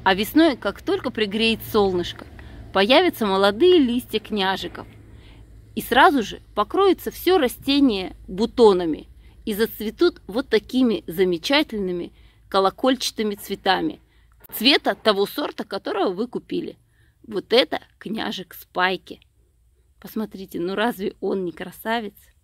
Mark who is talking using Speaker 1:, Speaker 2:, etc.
Speaker 1: А весной, как только пригреет солнышко, появятся молодые листья княжиков. И сразу же покроется все растение бутонами и зацветут вот такими замечательными колокольчатыми цветами. Цвета того сорта, которого вы купили. Вот это княжик Спайки. Посмотрите, ну разве он не красавец?